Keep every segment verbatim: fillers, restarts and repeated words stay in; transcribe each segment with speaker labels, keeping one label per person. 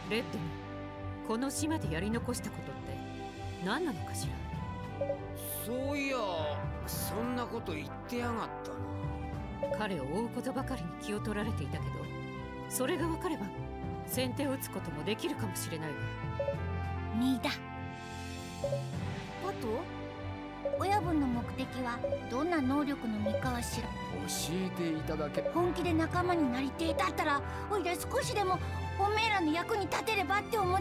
Speaker 1: レッドにこの島でやり残したことって何なのかしら。
Speaker 2: そういや、そんなこと言ってやがったな。
Speaker 1: 彼を追うことばかりに気を取られていたけど、それが分かれば先手を打つこともできるかもしれないわ。
Speaker 3: ミだ。パト、親分の目的はどんな能力の実かは知らん。
Speaker 4: 教えていただけ。
Speaker 3: 本気で仲間になりてえだったら、おいら少しでもおめえらの役に立てればって思って。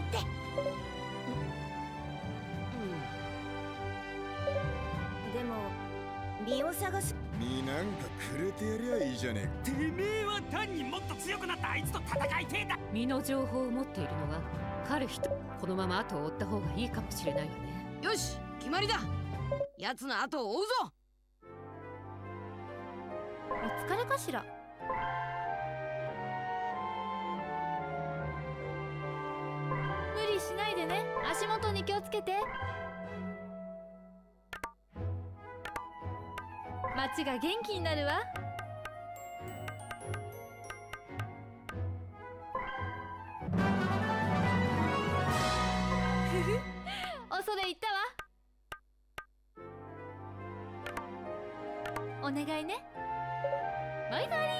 Speaker 5: でも身を探す。
Speaker 6: 身なんかくれてやりゃいいじゃねえ。
Speaker 7: てめえは単にもっと強くなったあいつと戦いてえだ。
Speaker 1: 身の情報を持っているのは彼一人。このまま後を追った方がいいかもしれないわね。
Speaker 2: よし、決まりだ。奴の後を追うぞ。
Speaker 5: お疲れかしら。無理しないでね。足元に気をつけて。街が元気になるわ。ふふ、恐れ入ったわ。お願いね。バイバイ。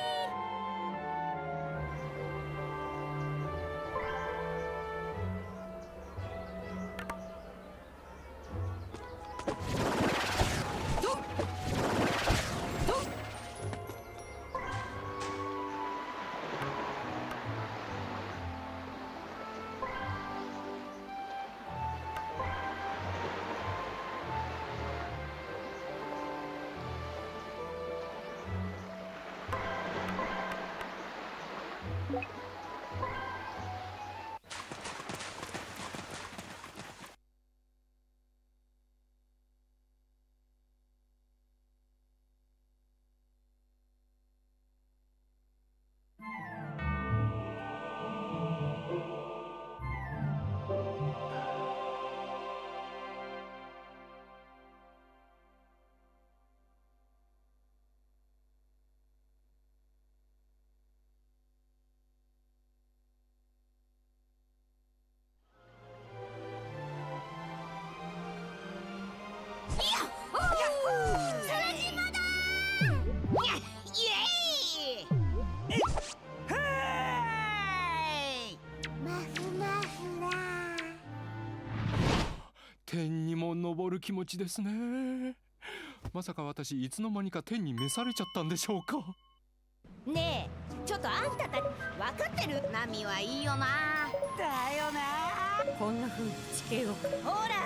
Speaker 4: 天にも昇る気持ちですね。まさか私いつの間にか天に召されちゃったんでしょうか。
Speaker 5: ねえ、ちょっとあんたたち分かってる？ナミはいいよな。だよな。
Speaker 1: こんな風に地形を。
Speaker 5: ほら。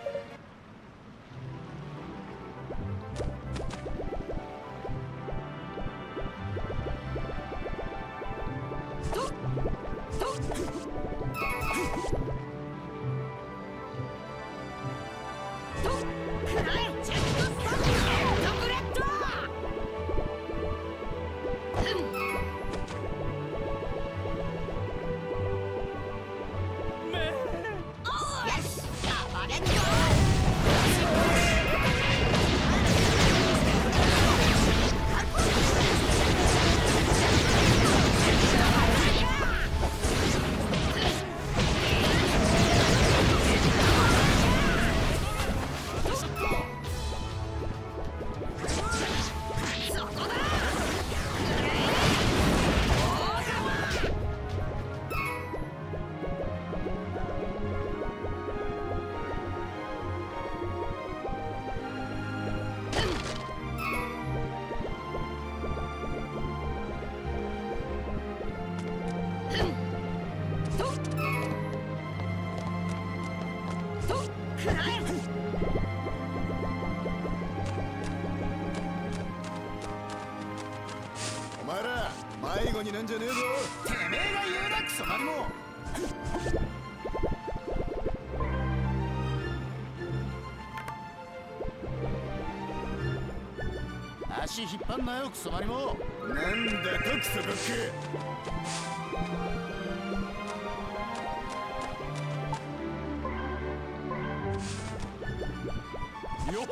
Speaker 6: お前ら迷子になんじゃねえぞ。てめえが言うな、クソマリモ。足引っ張んなよ、クソマリモ。なんだとクソコック。よっ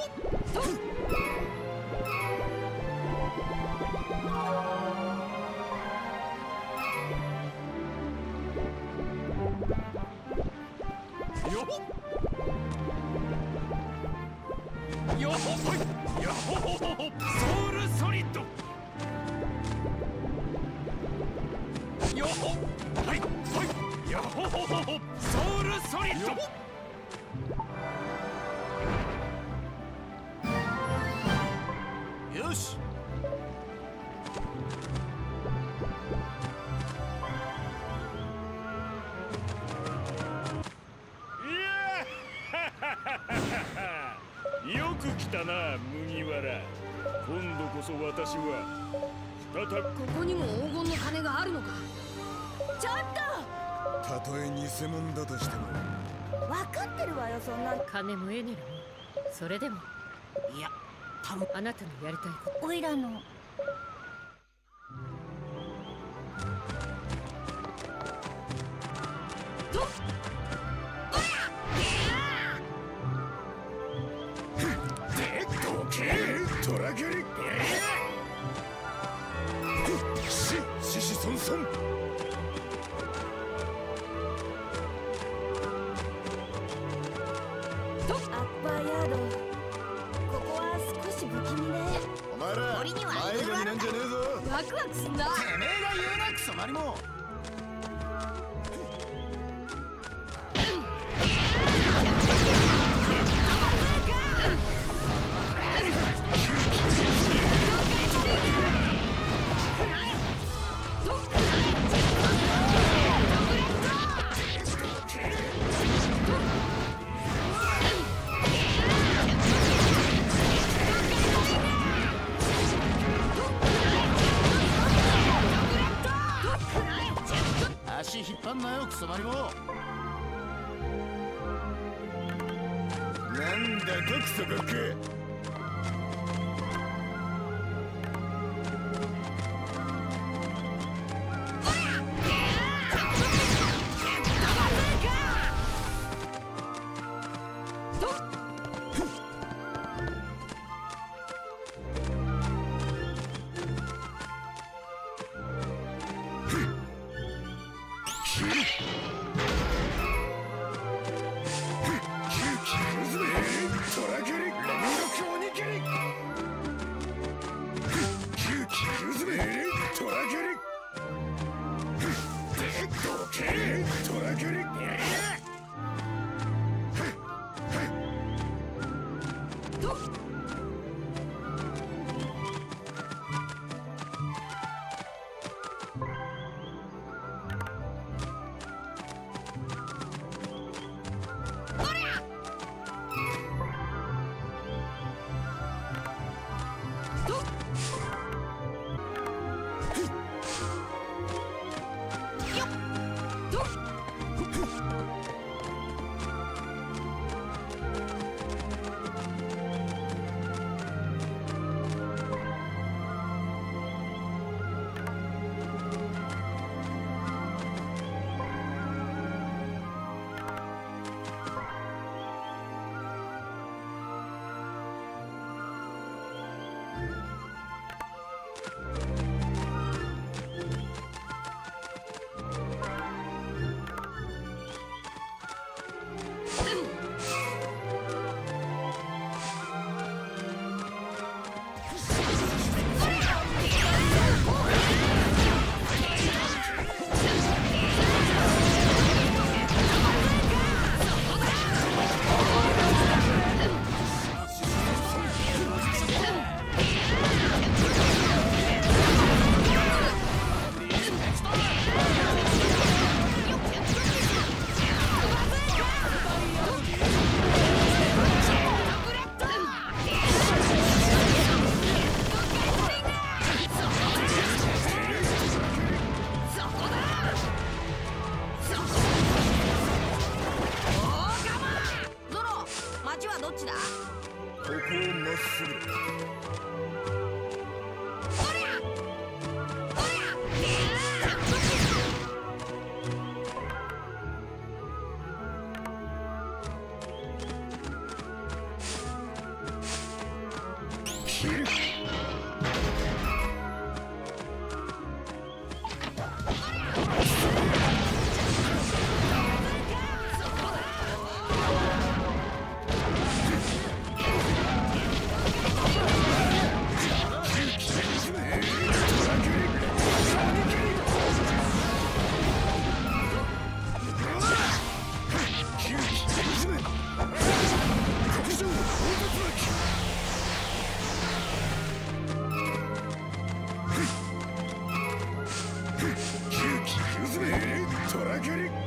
Speaker 7: よほはいはいよほほほほソウルソリッド。
Speaker 6: よし。
Speaker 8: よく来たな麦わら。今度こそ私は再び。
Speaker 5: ここにも黄金の金があるのか。ちょっ
Speaker 6: たとえ偽物だとしても
Speaker 5: と分かってるわよ、そんな。
Speaker 1: 金もエネルもそれでも
Speaker 2: いや多分
Speaker 1: あなたのやりたいこと
Speaker 3: オイラの
Speaker 6: トラキュリシシシソンソン。
Speaker 5: アッパーヤード、ここは少し不気味ね。
Speaker 6: お前ら
Speaker 5: 森には
Speaker 6: 迷子になんじゃねえぞ。
Speaker 5: ワクワクすんな。
Speaker 6: てめえが言うなクソマリモ。足引っ張んなよクソマリモ。なんだとクソゴック。 ラ蹴り。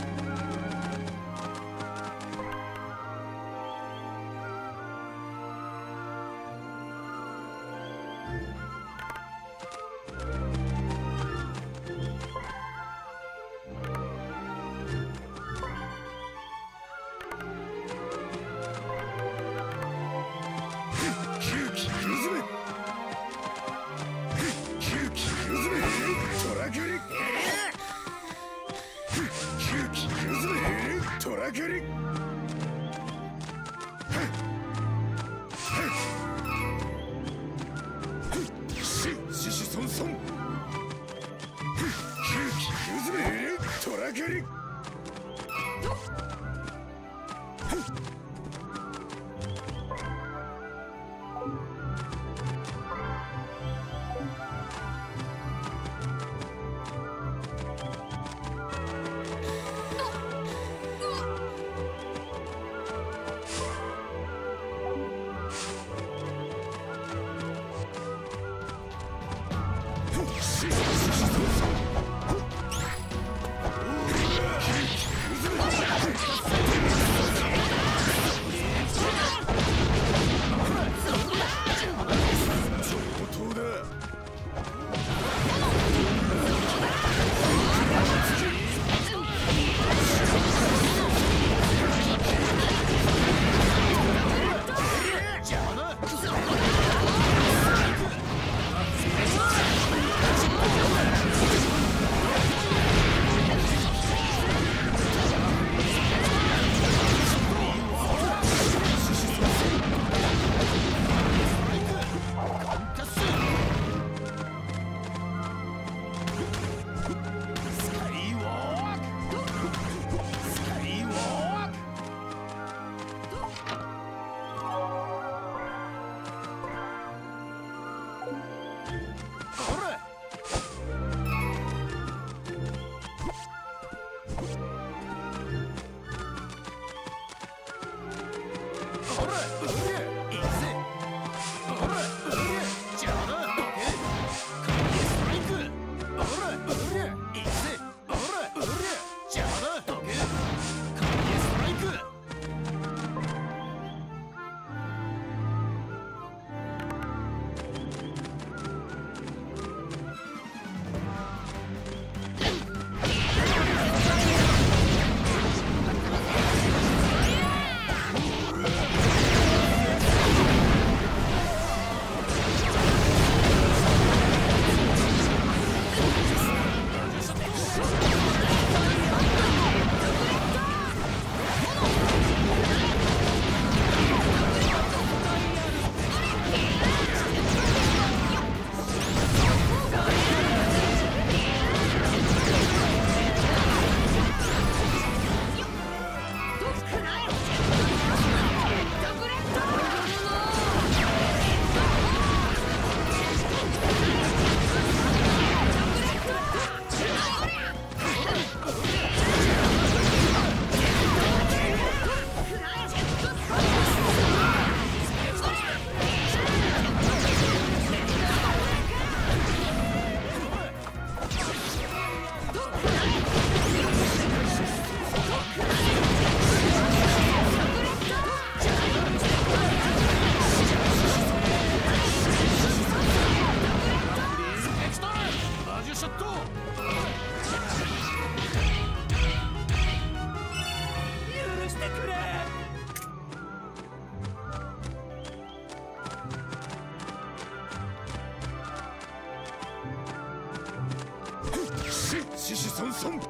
Speaker 6: 獅子孫孫。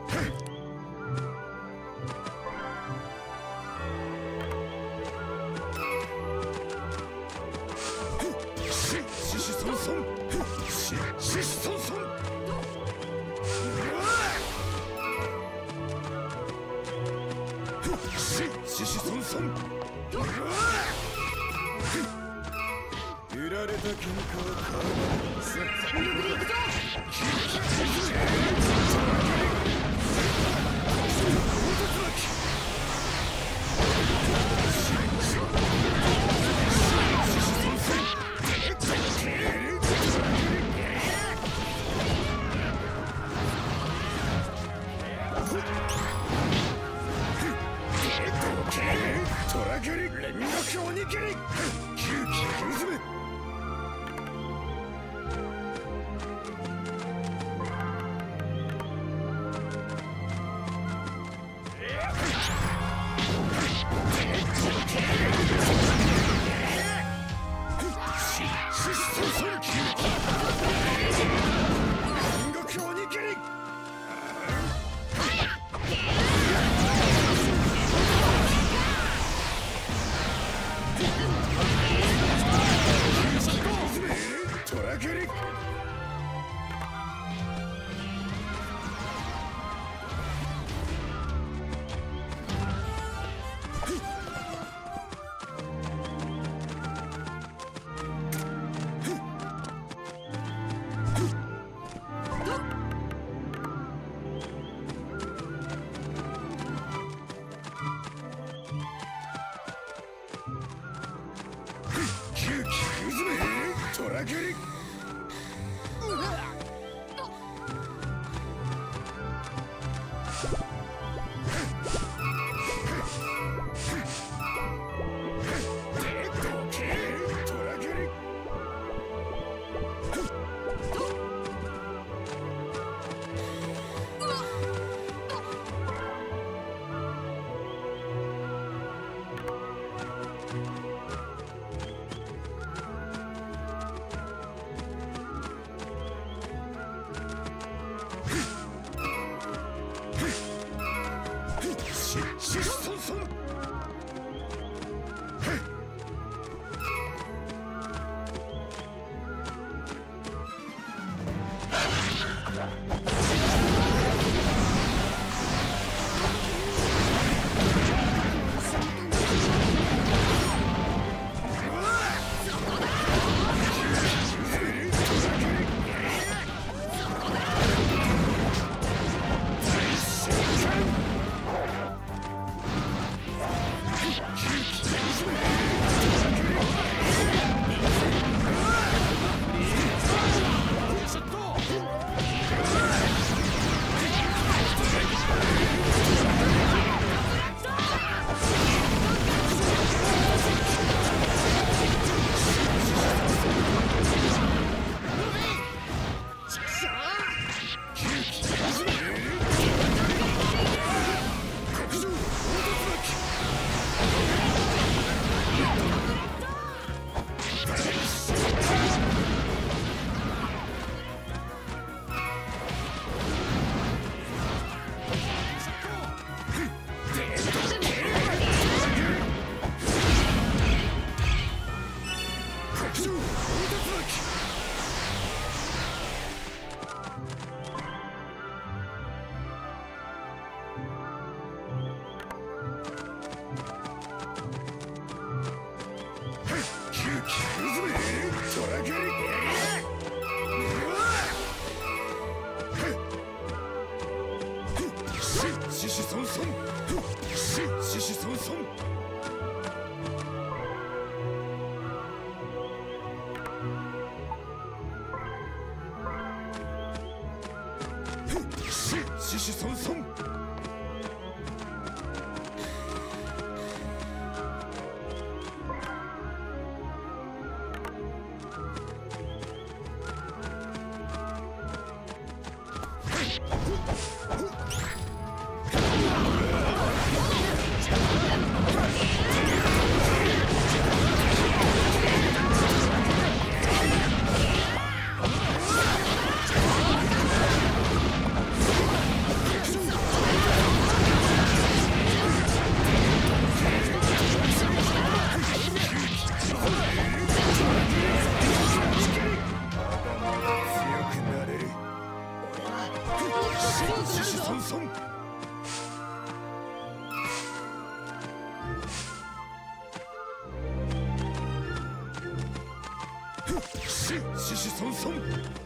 Speaker 6: 獅子孫孫。獅子孫孫。獅子孫孫。売られた喧嘩は変わらないさ。全力で行くぞ。 うっ力鬼切り吸気渦め獅子孫孫獅子孫孫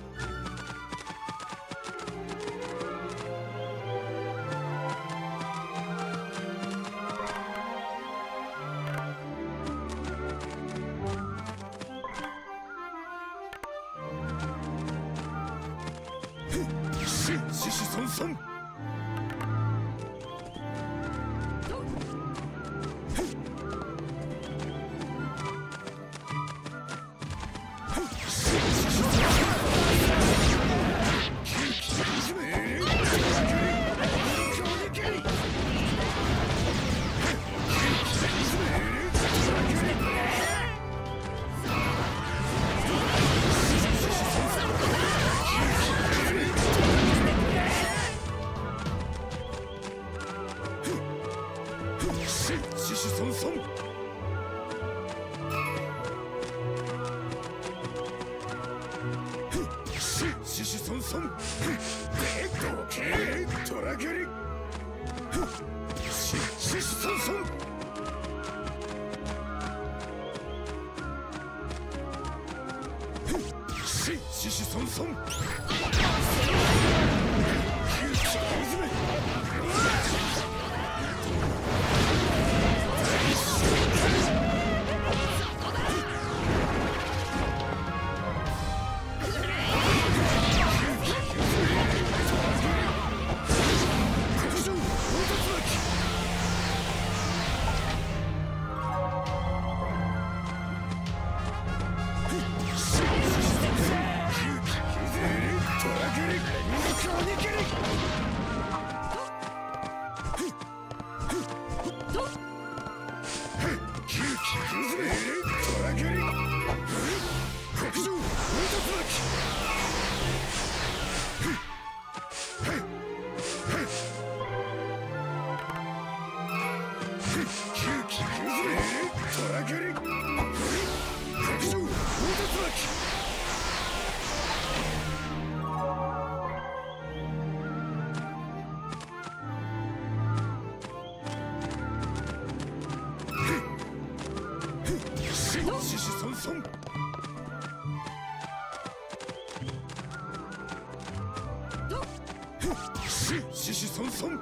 Speaker 6: 獅子孫孫子孫孫獅子孫孫でどけトラゲリ獅子孫孫獅子孫孫獅子孫孫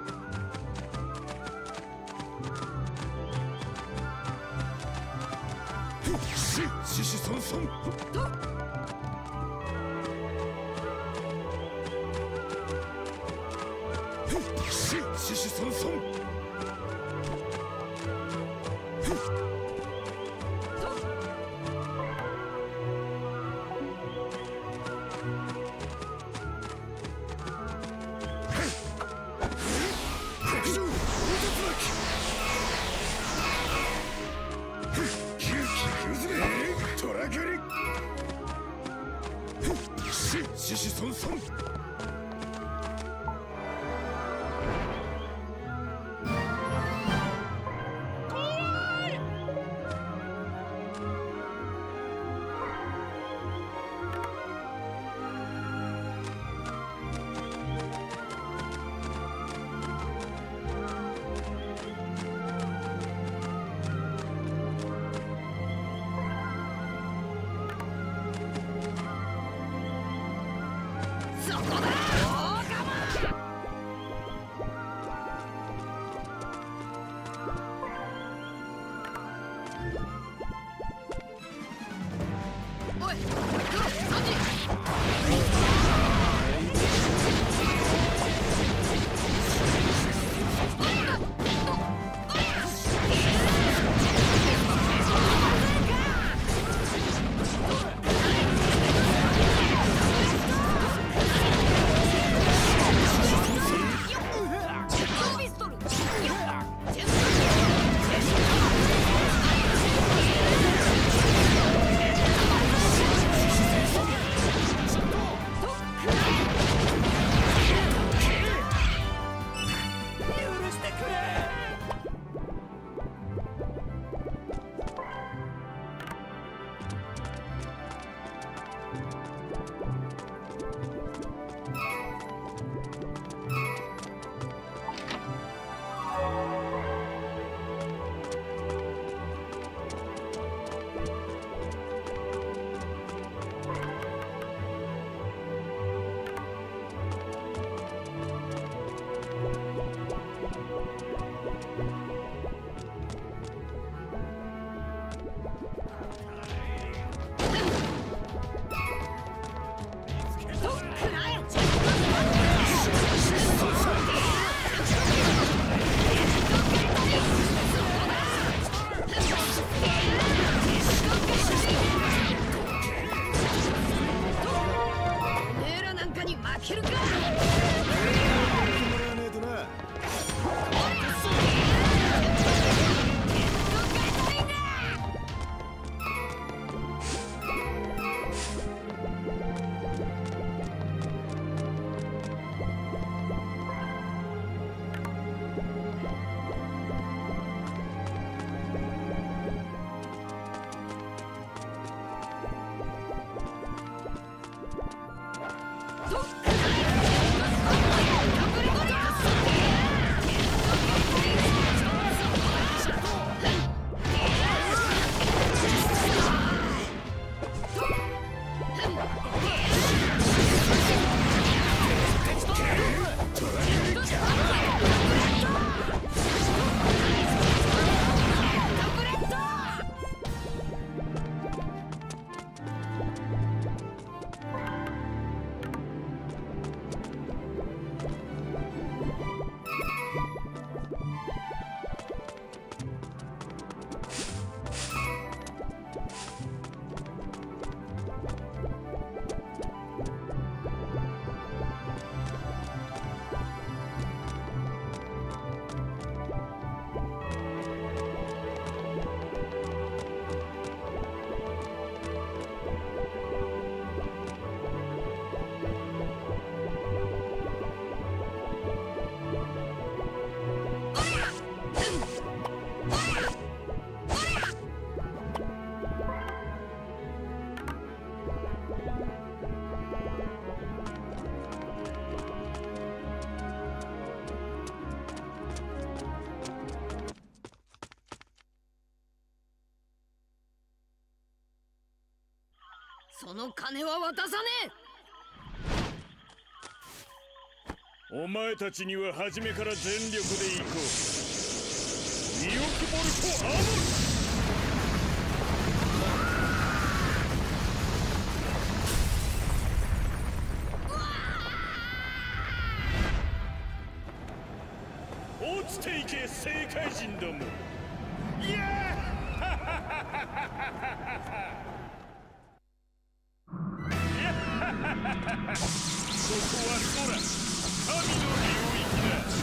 Speaker 6: 獅子孫孫獅子孫孫獅子孫孫
Speaker 5: その金は渡さね
Speaker 8: え。お前たちには初めから全力で行こう。ミオキボルトアーム。落ちていけ、正解人ども。いやここは空、神の領域だ。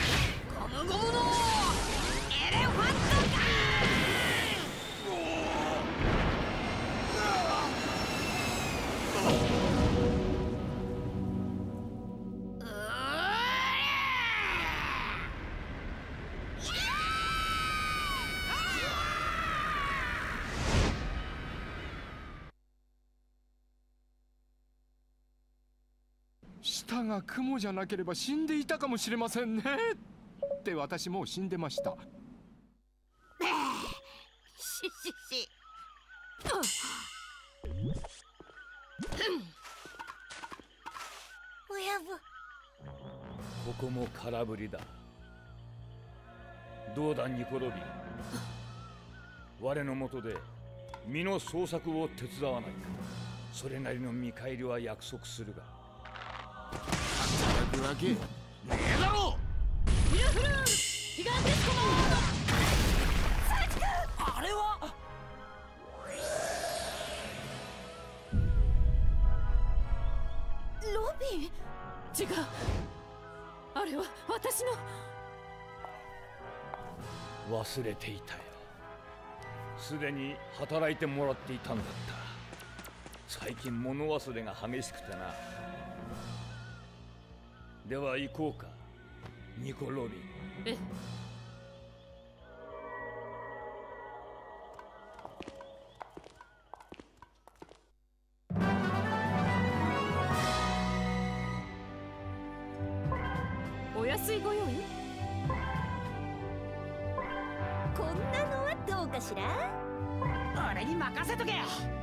Speaker 5: ゴムゴムのエレファントガ
Speaker 4: 舌が雲じゃなければ死んでいたかもしれませんね。って私もう死んでました。
Speaker 5: シシシ。
Speaker 3: 親分。
Speaker 8: ここも空振りだ。どうだニコロビン。我の下で身の捜索を手伝わないか。それなりの見返りは約束するが。
Speaker 6: 働くわけねえだろ。
Speaker 1: ミラフルーンギガンテスコモード。
Speaker 5: サチ君、あれは
Speaker 1: ロビン。違う、あれは私の。
Speaker 8: 忘れていたよ。すでに働いてもらっていたんだった。最近物忘れが激しくてな。では行こうか、ニコ・ロビン。
Speaker 1: ええ。お安いご用意。
Speaker 5: こんなのはどうかしら。
Speaker 2: 俺に任せとけよ。